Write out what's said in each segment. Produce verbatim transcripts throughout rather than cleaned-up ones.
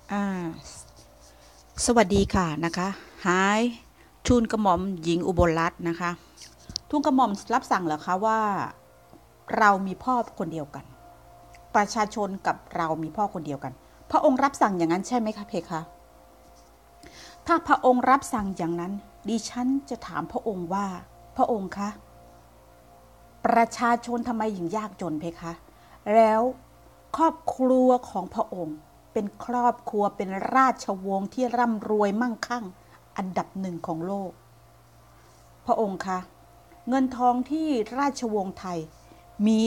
อ่าสวัสดีค่ะนะคะหายทูลกระหม่อมหญิงอุบลรัตน์นะคะทูลกระหม่อมรับสั่งเหรอคะว่าเรามีพ่อคนเดียวกันประชาชนกับเรามีพ่อคนเดียวกันพระองค์รับสั่งอย่างนั้นใช่ไหมคะเพคะถ้าพระองค์รับสั่งอย่างนั้นดิฉันจะถามพระองค์ว่าพระองค์คะประชาชนทำไมถึงยากจนเพคะแล้วครอบครัวของพระองค์เป็นครอบครัวเป็นราชวงศ์ที่ร่ำรวยมั่งคั่งอันดับหนึ่งของโลกพระองค์คะเงินทองที่ราชวงศ์ไทยมี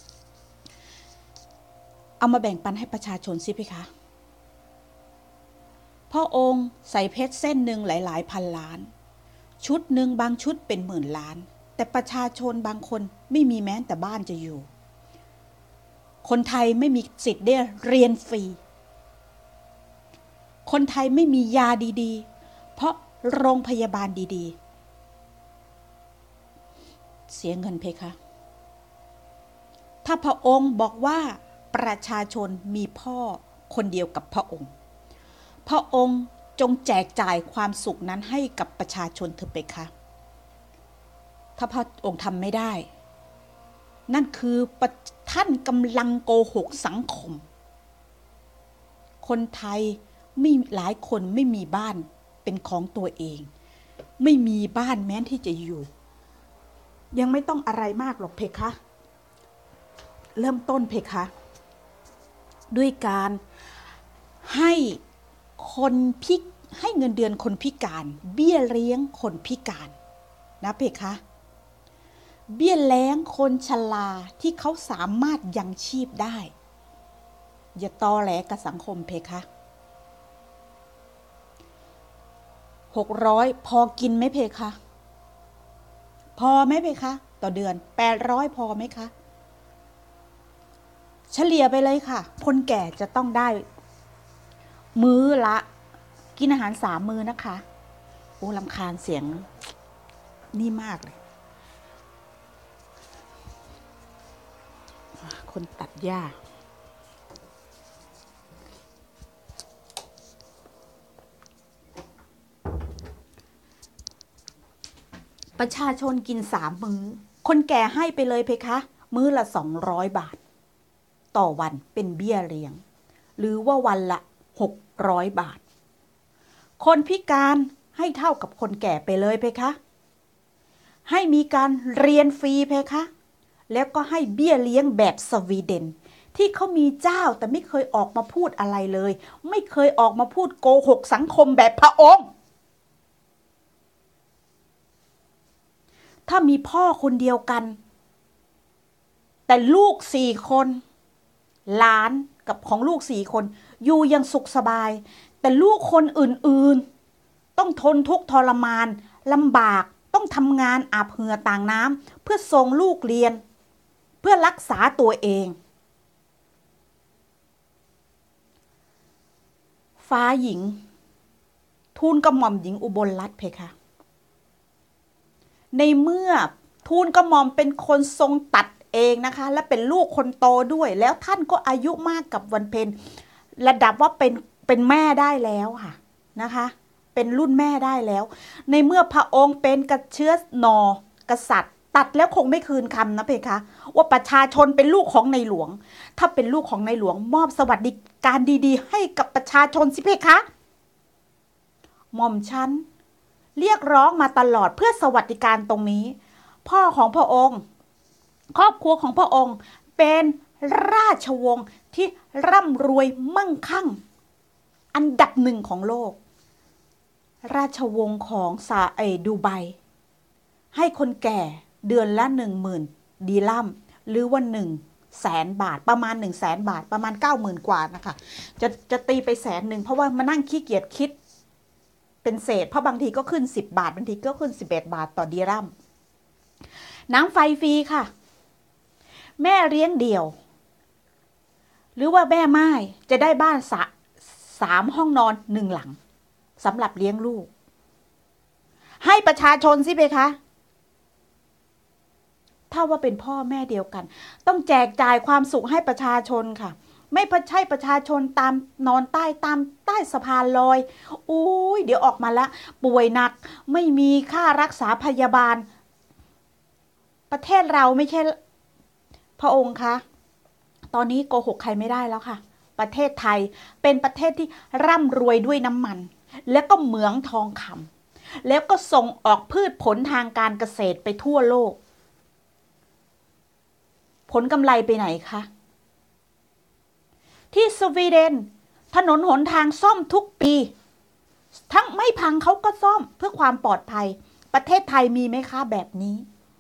เอามาแบ่งปันให้ประชาชนสิเพคะพระองค์ใส่เพชรเส้นหนึ่งหลายๆพันล้านชุดหนึ่งบางชุดเป็นหมื่นล้านแต่ประชาชนบางคนไม่มีแม้แต่บ้านจะอยู่คนไทยไม่มีสิทธิ์ได้เรียนฟรีคนไทยไม่มียาดีๆเพราะโรงพยาบาลดีๆเสียเงินเพคะถ้าพระองค์บอกว่าประชาชนมีพ่อคนเดียวกับพระองค์พระองค์จงแจกจ่ายความสุขนั้นให้กับประชาชนเถอะเพคะถ้าพระองค์ทำไม่ได้นั่นคือท่านกำลังโกหกสังคมคนไทยไม่หลายคนไม่มีบ้านเป็นของตัวเองไม่มีบ้านแม้ที่จะอยู่ยังไม่ต้องอะไรมากหรอกเพคะเริ่มต้นเพคะด้วยการให้คนพิให้เงินเดือนคนพิการเบี้ยเลี้ยงคนพิการนะเพคะเบี้ยเลี้ยงคนชราที่เขาสามารถยังชีพได้อย่าตอแหลกับสังคมเพคะหกร้อยพอกินไหมเพคะพอไหมเพคะต่อเดือนแปดร้อยพอไหมคะเฉลี่ยไปเลยค่ะคนแก่จะต้องได้มื้อละกินอาหารสามมื้อนะคะโอ้รำคาญเสียงนี่มากเลยคนตัดหญ้าประชาชนกินสามมื้อคนแก่ให้ไปเลยเพคะมื้อละสองร้อยบาทต่อวันเป็นเบี้ยเลี้ยงหรือว่าวันละหกร้อยบาทคนพิการให้เท่ากับคนแก่ไปเลยเพคะให้มีการเรียนฟรีเพคะแล้วก็ให้เบี้ยเลี้ยงแบบสวีเดนที่เขามีเจ้าแต่ไม่เคยออกมาพูดอะไรเลยไม่เคยออกมาพูดโกหกสังคมแบบพระองค์ถ้ามีพ่อคนเดียวกันแต่ลูกสี่คนหลานกับของลูกสี่คนอยู่ยังสุขสบายแต่ลูกคนอื่นๆต้องทนทุกข์ทรมานลำบากต้องทำงานอาบเหงื่อต่างน้ำเพื่อส่งลูกเรียนเพื่อรักษาตัวเองฟ้าหญิงทูลกระหม่อมหญิงอุบลรัตน์เพคะในเมื่อทูลกระหม่อมเป็นคนทรงตัดเองนะคะและเป็นลูกคนโตด้วยแล้วท่านก็อายุมากกับวันเพ็ญระดับว่าเป็นเป็นแม่ได้แล้วค่ะนะคะเป็นรุ่นแม่ได้แล้วในเมื่อพระองค์เป็นกระเชื้อนอกษัตริย์ตัดแล้วคงไม่คืนคำนะเพคะว่าประชาชนเป็นลูกของในหลวงถ้าเป็นลูกของในหลวงมอบสวัสดิการดีๆให้กับประชาชนสิเพคะหม่อมฉันเรียกร้องมาตลอดเพื่อสวัสดิการตรงนี้พ่อของพระองค์ครอบครัวของพระองค์เป็นราชวงศ์ที่ร่ำรวยมั่งคั่งอันดับหนึ่งของโลกราชวงศ์ของซาเอดูไบให้คนแก่เดือนละหนึ่งหมื่นดีลัมหรือว่าหนึ่งแสนบาทประมาณหนึ่งแสนบาทประมาณเก้าหมื่นกว่านะคะจะจะตีไปแสนหนึ่งเพราะว่ามานั่งขี้เกียจคิดเป็นเศษเพราะบางทีก็ขึ้นสิบบาทบางทีก็ขึ้นสิบเอ็ดบาทต่อดีลัมน้ำไฟฟรีค่ะแม่เลี้ยงเดี่ยวหรือว่าแม่ไม้จะได้บ้านสะสามห้องนอนหนึ่งหลังสำหรับเลี้ยงลูกให้ประชาชนสิเพคะถ้าว่าเป็นพ่อแม่เดียวกันต้องแจกจ่ายความสุขให้ประชาชนค่ะไม่ใช่ประชาชนตามนอนใต้ตามใต้สะพานลอยอุ้ยเดี๋ยวออกมาละป่วยหนักไม่มีค่ารักษาพยาบาลประเทศเราไม่ใช่พระองค์คะตอนนี้โกหกใครไม่ได้แล้วค่ะประเทศไทยเป็นประเทศที่ร่ำรวยด้วยน้ำมันและก็เหมืองทองคำแล้วก็ส่งออกพืชผลทางการเกษตรไปทั่วโลกผลกำไรไปไหนคะที่สวีเดนถนนหนทางซ่อมทุกปีทั้งไม่พังเขาก็ซ่อมเพื่อความปลอดภัยประเทศไทยมีไหมคะแบบนี้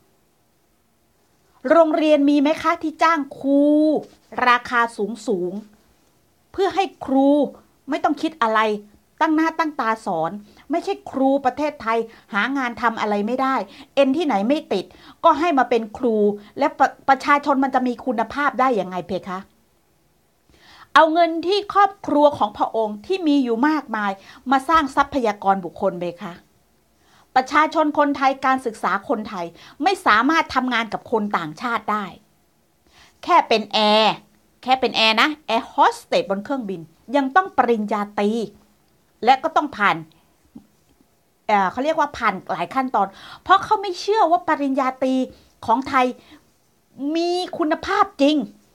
โรงเรียนมีไหมคะที่จ้างครูราคาสูงสูงเพื่อให้ครูไม่ต้องคิดอะไรตั้งหน้าตั้งตาสอนไม่ใช่ครูประเทศไทยหางานทำอะไรไม่ได้เอ็นที่ไหนไม่ติดก็ให้มาเป็นครูและปประชาชนมันจะมีคุณภาพได้ยังไงเพคะเอาเงินที่ครอบครัวของพระองค์ที่มีอยู่มากมายมาสร้างทรัพยากรบุคคลเพคะประชาชนคนไทยการศึกษาคนไทยไม่สามารถทำงานกับคนต่างชาติได้แค่เป็นแอร์แค่เป็นแอร์นะแอร์โฮสเตสบนเครื่องบินยังต้องปริญญาตรีและก็ต้องผ่านเอ่อเขาเรียกว่าผ่านหลายขั้นตอนเพราะเขาไม่เชื่อว่าปริญญาตรีของไทยมีคุณภาพจริง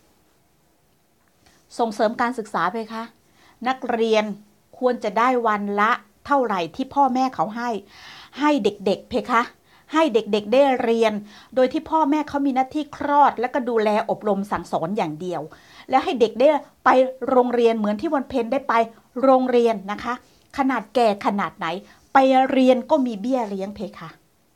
ส่งเสริมการศึกษาไปคะนักเรียนควรจะได้วันละเท่าไหร่ที่พ่อแม่เขาให้ให้เด็กๆเพคะให้เด็กๆได้เรียนโดยที่พ่อแม่เขามีหน้าที่คลอดและก็ดูแลอบรมสั่งสอนอย่างเดียวแล้วให้เด็กได้ไปโรงเรียนเหมือนที่วันเพ็ญได้ไปโรงเรียนนะคะขนาดแก่ขนาดไหนไปเรียนก็มีเบี้ยเลี้ยงเพคะ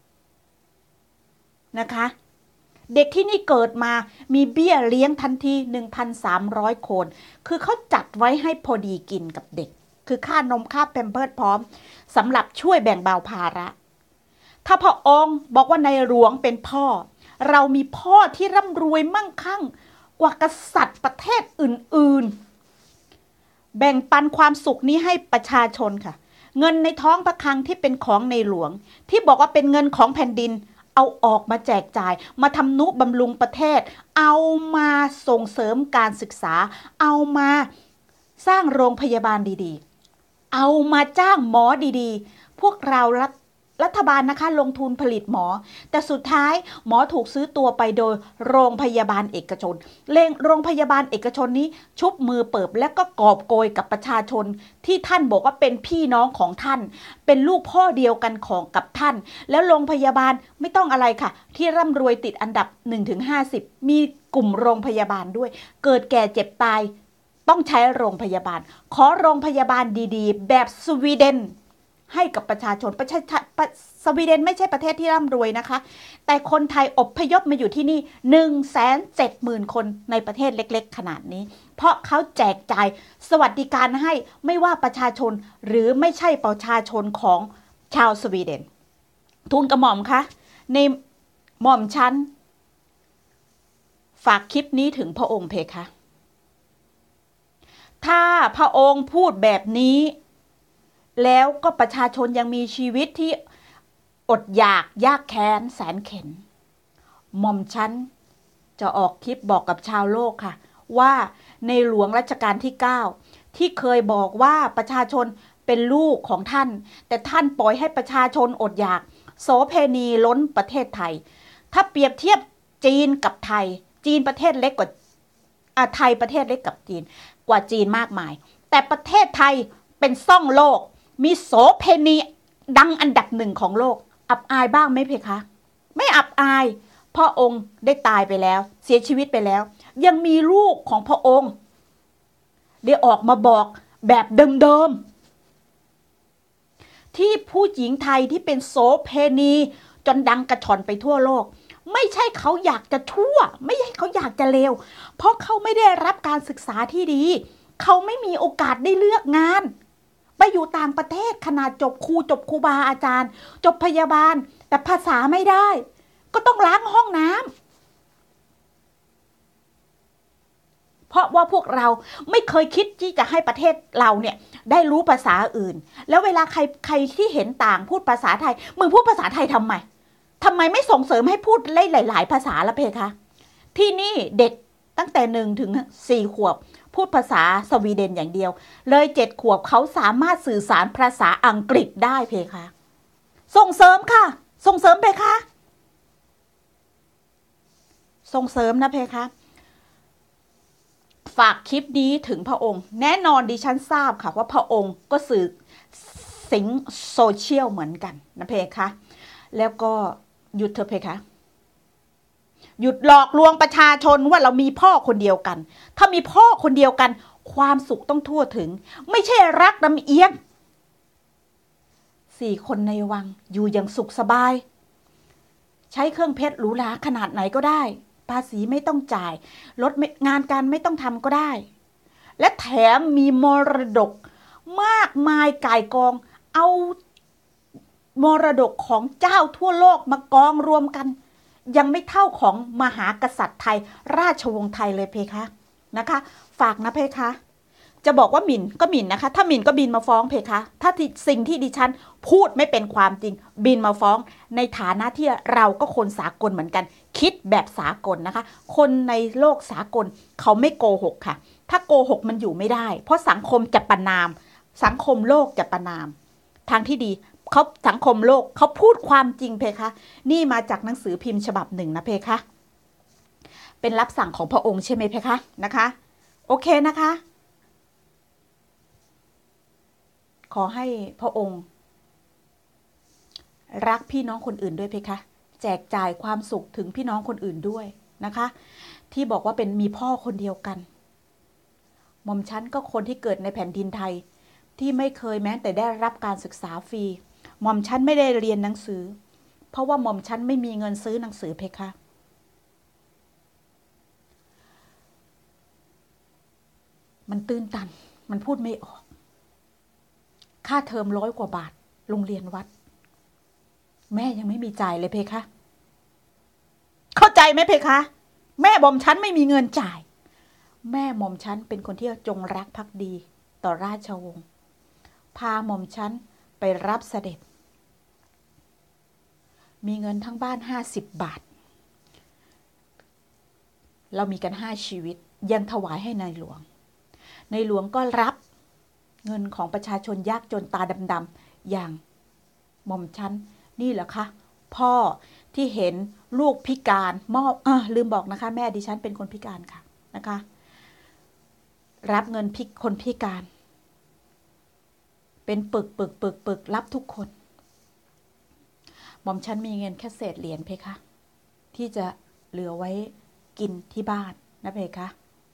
นะคะเด็กที่นี่เกิดมามีเบี้ยเลี้ยงทันที หนึ่งพันสามร้อย คนคือเขาจัดไว้ให้พอดีกินกับเด็กคือค่านมค่าแพมเพิร์สพร้อมสำหรับช่วยแบ่งเบาภาระถ้าพระองค์บอกว่าในหลวงเป็นพ่อเรามีพ่อที่ร่ำรวยมั่งคั่งกว่ากษัตริย์ประเทศอื่นๆแบ่งปันความสุขนี้ให้ประชาชนค่ะเงินในท้องพระคลังที่เป็นของในหลวงที่บอกว่าเป็นเงินของแผ่นดินเอาออกมาแจกจ่ายมาทำนุบำรุงประเทศเอามาส่งเสริมการศึกษาเอามาสร้างโรงพยาบาลดีๆเอามาจ้างหมอดีๆพวกเรารัฐรัฐบาลนะคะลงทุนผลิตหมอแต่สุดท้ายหมอถูกซื้อตัวไปโดยโรงพยาบาลเอกชนเลงโรงพยาบาลเอกชนนี้ชุบมือเปิบและก็กอบโกยกับประชาชนที่ท่านบอกว่าเป็นพี่น้องของท่านเป็นลูกพ่อเดียวกันของกับท่านแล้วโรงพยาบาลไม่ต้องอะไรค่ะที่ร่ำรวยติดอันดับ หนึ่งถึงห้าสิบ มีกลุ่มโรงพยาบาลด้วยเกิดแก่เจ็บตายต้องใช้โรงพยาบาลขอโรงพยาบาลดีๆแบบสวีเดนให้กับประชาชนประชาสวีเดนไม่ใช่ประเทศที่ร่ำรวยนะคะแต่คนไทยอพยพมาอยู่ที่นี่ หนึ่งแสนเจ็ดหมื่น คนในประเทศเล็กๆขนาดนี้เพราะเขาแจกจ่ายสวัสดิการให้ไม่ว่าประชาชนหรือไม่ใช่ประชาชนของชาวสวีเดนทูลกระหม่อมคะในหม่อมชั้นฝากคลิปนี้ถึงพระองค์เพคะถ้าพระองค์พูดแบบนี้แล้วก็ประชาชนยังมีชีวิตที่อดอยากยากแค้นแสนเข็ญหม่อมฉันจะออกคลิปบอกกับชาวโลกค่ะว่าในหลวงรัชกาลที่เก้าที่เคยบอกว่าประชาชนเป็นลูกของท่านแต่ท่านปล่อยให้ประชาชนอดอยากโสเพณีล้นประเทศไทยถ้าเปรียบเทียบจีนกับไทยจีนประเทศเล็กกว่าอ่ะไทยประเทศเล็กกับจีนกว่าจีนมากมายแต่ประเทศไทยเป็นซ่องโลกมีโสเพณีดังอันดับหนึ่งของโลกอับอายบ้างไหมเพคะไม่อับอายพ่อองค์ได้ตายไปแล้วเสียชีวิตไปแล้วยังมีลูกของพระองค์ได้ออกมาบอกแบบเดิมๆที่ผู้หญิงไทยที่เป็นโสเพณีจนดังกระชอนไปทั่วโลกไม่ใช่เขาอยากจะชั่วไม่ใช่เขาอยากจะเลวเพราะเขาไม่ได้รับการศึกษาที่ดีเขาไม่มีโอกาสได้เลือกงานไปอยู่ต่างประเทศขนาดจบครูจบครูบาอาจารย์จบพยาบาลแต่ภาษาไม่ได้ก็ต้องล้างห้องน้ำเพราะว่าพวกเราไม่เคยคิดที่จะให้ประเทศเราเนี่ยได้รู้ภาษาอื่นแล้วเวลาใครใครที่เห็นต่างพูดภาษาไทยมึงพูดภาษาไทยทำไมทำไมไม่ส่งเสริมให้พูดหลายๆภาษาละเพคะที่นี่เด็กตั้งแต่หนึ่งถึงสี่ขวบพูดภาษาสวีเดนอย่างเดียวเลยเจ็ดขวบเขาสามารถสื่อสารภาษาอังกฤษได้เพคะส่งเสริมค่ะส่งเสริมเพคะส่งเสริมนะเพคะฝากคลิปนี้ถึงพระองค์แน่นอนดิฉันทราบค่ะว่าพระองค์ก็สื่อสิงโซเชียลเหมือนกันนะเพคะแล้วก็หยุดเถอะเพคะหยุดหลอกลวงประชาชนว่าเรามีพ่อคนเดียวกันถ้ามีพ่อคนเดียวกันความสุขต้องทั่วถึงไม่ใช่รักลำเอียงสี่คนในวังอยู่อย่างสุขสบายใช้เครื่องเพชรหรูหราขนาดไหนก็ได้ภาษีไม่ต้องจ่ายลดงานการไม่ต้องทำก็ได้และแถมมีมรดกมากมายก่ายกองเอามรดกของเจ้าทั่วโลกมากองรวมกันยังไม่เท่าของมหากษัตริย์ไทยราชวงศ์ไทยเลยเพคะนะคะฝากนะเพคะจะบอกว่าหมิ่นก็หมิ่นนะคะถ้าหมิ่นก็บินมาฟ้องเพคะถ้าสิ่งที่ดิฉันพูดไม่เป็นความจริงบินมาฟ้องในฐานะที่เราก็คนสากลเหมือนกันคิดแบบสากลนะคะคนในโลกสากลเขาไม่โกหกค่ะถ้าโกหกมันอยู่ไม่ได้เพราะสังคมจะประณามสังคมโลกจะประณามทางที่ดีเขาสังคมโลกเขาพูดความจริงเพคะนี่มาจากหนังสือพิมพ์ฉบับหนึ่งนะเพคะเป็นรับสั่งของพระองค์ใช่ไหมเพคะนะคะโอเคนะคะขอให้พระองค์รักพี่น้องคนอื่นด้วยเพคะแจกจ่ายความสุขถึงพี่น้องคนอื่นด้วยนะคะที่บอกว่าเป็นมีพ่อคนเดียวกันหม่อมฉันก็คนที่เกิดในแผ่นดินไทยที่ไม่เคยแม้แต่ได้รับการศึกษาฟรีหม่อมฉันไม่ได้เรียนหนังสือเพราะว่าหม่อมฉันไม่มีเงินซื้อหนังสือเพคะมันตื้นตันมันพูดไม่ออกค่าเทอมร้อยกว่าบาทโรงเรียนวัดแม่ยังไม่มีจ่ายเลยเพคะเข้าใจไหมเพคะแม่หม่อมฉันไม่มีเงินจ่ายแม่หม่อมฉันเป็นคนที่จงรักภักดีต่อราชวงศ์พาหม่อมฉันไปรับเสด็จมีเงินทั้งบ้านห้าสิบบาทเรามีกันห้าชีวิตยังถวายให้ในหลวงในหลวงก็รับเงินของประชาชนยากจนตาดำๆอย่างหม่อมฉันนี่แหละค่ะพ่อที่เห็นลูกพิการมอบอ่ะลืมบอกนะคะแม่ดิฉันเป็นคนพิการค่ะนะคะรับเงินพิคนพิการเป็นปึกปึกปึกปึกรับทุกคนหม่อมฉันมีเงินแค่เศษเหรียญเพคะที่จะเหลือไว้กินที่บ้านนะเพคะ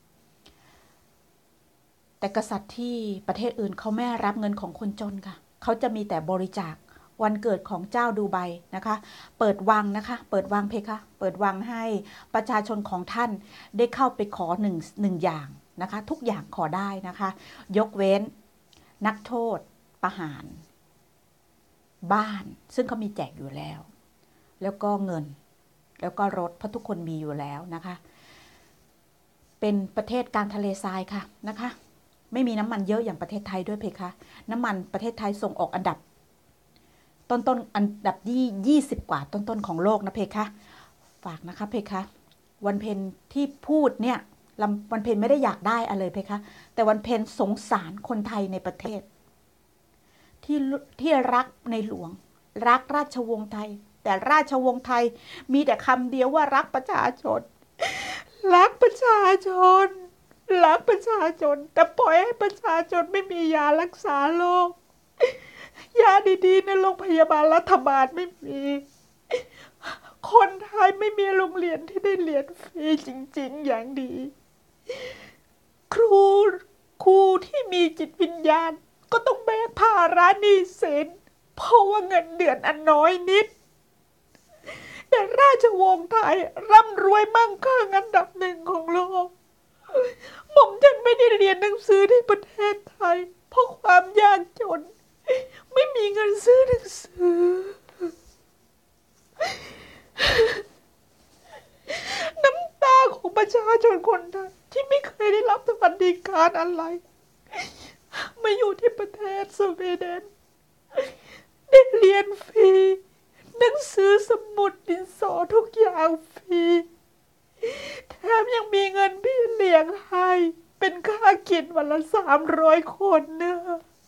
แต่กษัตริย์ที่ประเทศอื่นเขาไม่รับเงินของคนจนค่ะเขาจะมีแต่บริจาควันเกิดของเจ้าดูไบนะคะเปิดวังนะคะเปิดวังเพคะเปิดวังให้ประชาชนของท่านได้เข้าไปขอหนึ่งหนึ่งอย่างนะคะทุกอย่างขอได้นะคะยกเว้นนักโทษประหารบ้านซึ่งเขามีแจกอยู่แล้วแล้วก็เงินแล้วก็รถเพราะทุกคนมีอยู่แล้วนะคะเป็นประเทศกลางทะเลทรายค่ะนะคะไม่มีน้ำมันเยอะอย่างประเทศไทยด้วยเพคะน้ำมันประเทศไทยส่งออกอันดับต้นต้นอันดับที่ยี่สิบกว่าต้นต้นของโลกนะเพคะฝากนะคะเพคะวันเพ็ญที่พูดเนี่ยวันเพ็ญไม่ได้อยากได้อะไรเพคะแต่วันเพ็ญสงสารคนไทยในประเทศที่ที่รักในหลวงรักราชวงศ์ไทยแต่ราชวงศ์ไทยมีแต่คำเดียวว่ารักประชาชนรักประชาชนรักประชาชนแต่ปล่อยให้ประชาชนไม่มียารักษาโรคยาดีๆในโรงพยาบาลรัฐบาลไม่มีคนไทยไม่มีโรงเรียนที่ได้เรียนฟรีจริงๆอย่างดีครูครูที่มีจิตวิญญาณก็ต้องแบกภาระหนี้สินเพราะว่าเงินเดือนอันน้อยนิดแต่ราชวงศ์ไทยร่ำรวยมั่งคั่งอันดับหนึ่งของโลกหม่อมฉันไม่ได้เรียนหนังสือที่ประเทศไทยเพราะความยากจนไม่มีเงินซื้อหนังสือน้ำตาของประชาชนคนไทยที่ไม่เคยได้รับสวัสดิการอะไรมาอยู่ที่ประเทศสวีเดนได้เรียนฟรีหนังสือสมุดดินสอทุกอย่างฟรีแถมยังมีเงินพี่เลี้ยงให้เป็นค่ากินวันละสามร้อยคนเนี่ย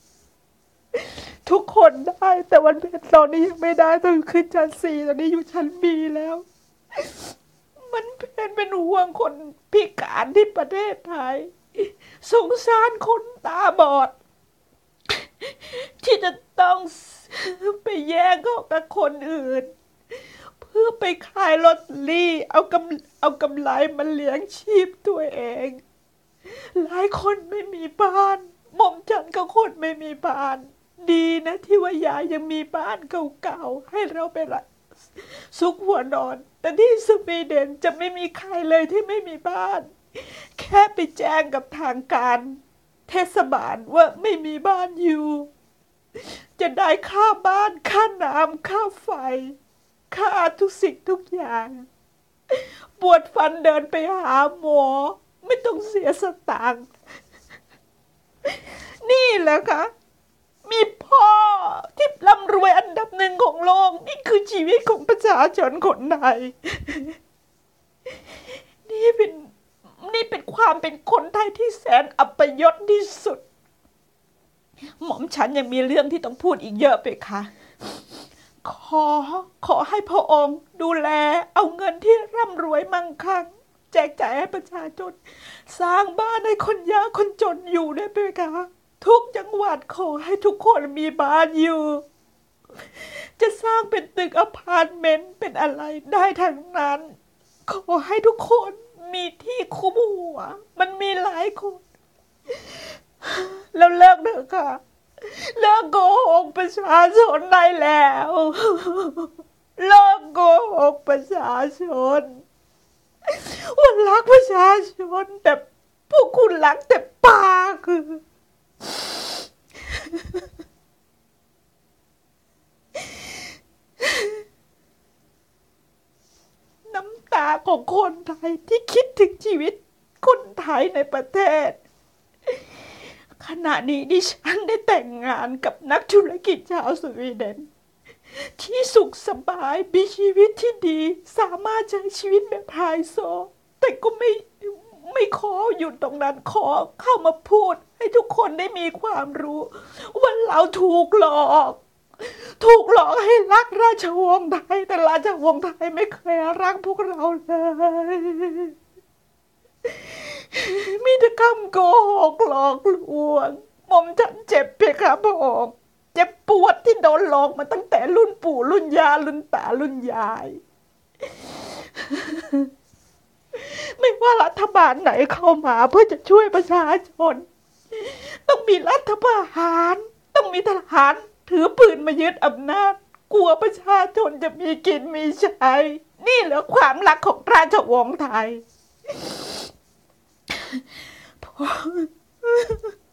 ทุกคนได้แต่วันเพ็ญตอนนี้ยังไม่ได้ต้องขึ้นชั้นสี่ตอนนี้อยู่ชั้นบีแล้วมันเป็นเป็นห่วงคนพิการที่ประเทศไทยสงสารคนตาบอดที่จะต้องไปแย่งเขากับคนอื่นเพื่อไปขายลอตเตอรี่เอากำเอากำไรมาเลี้ยงชีพตัวเองหลายคนไม่มีบ้านหม่อมฉันก็คนไม่มีบ้านดีนะที่ว่ายายยังมีบ้านเก่าๆให้เราไปละซุกหัวนอนแต่ที่สวีเดนจะไม่มีใครเลยที่ไม่มีบ้านแค่ไปแจ้งกับทางการเทศบาลว่าไม่มีบ้านอยู่จะได้ค่าบ้านค่าน้ำค่าไฟค่าทุกสิ่งทุกอย่างปวดฟันเดินไปหาหมอไม่ต้องเสียสตางค์นี่แหละค่ะมีพ่อที่ร่ำรวยอันดับหนึ่งของโลกนี่คือชีวิตของประชาชนคนไทยนี่เป็นนี่เป็นความเป็นคนไทยที่แสนอัปยศที่สุดหม่อมฉันยังมีเรื่องที่ต้องพูดอีกเยอะไปค่ะขอขอให้พระองค์ดูแลเอาเงินที่ร่ำรวยมั่งคั่งแจกจ่ายให้ประชาชนสร้างบ้านให้คนยากคนจนอยู่ได้ไหมคะทุกจังหวัดขอให้ทุกคนมีบ้านอยู่จะสร้างเป็นตึกอพาร์ตเมนต์เป็นอะไรได้ทั้งนั้นขอให้ทุกคนมีที่คุ้มหัวมันมีหลายคนแล้วเลิกเถอะค่ะเลิกโกหกประชาชนได้แล้วเลิกโกหกประชาชนว่ารักประชาชนแต่พวกคุณรักแต่ปากคือน้ำตาของคนไทยที่คิดถึงชีวิตคนไทยในประเทศขณะนี้ดิฉันได้แต่งงานกับนักธุรกิจชาวสวีเดนที่สุขสบายมีชีวิตที่ดีสามารถใช้ชีวิตแบบไฮโซแต่ก็ไม่ไม่ขอหยุดตรงนั้นขอเข้ามาพูดให้ทุกคนได้มีความรู้ว่าเราถูกหลอกถูกหลอกให้รักราชวงศ์ไทยแต่ราชวงศ์ไทยไม่เคยรักพวกเราเลยมีแต่คำโกหกหลอกลวงหม่อมฉันเจ็บเพคะพระองค์เจ็บปวดที่โดนหลอกมาตั้งแต่รุ่นปู่รุ่นย่ารุ่นตารุ่นยายไม่ว่ารัฐบาลไหนเข้ามาเพื่อจะช่วยประชาชนต้องมีรัฐประหารต้องมีทหารถือปืนมายึดอำนาจกลัวประชาชนจะมีกินมีใช้นี่เหรอความรักของราชวงศ์ไทย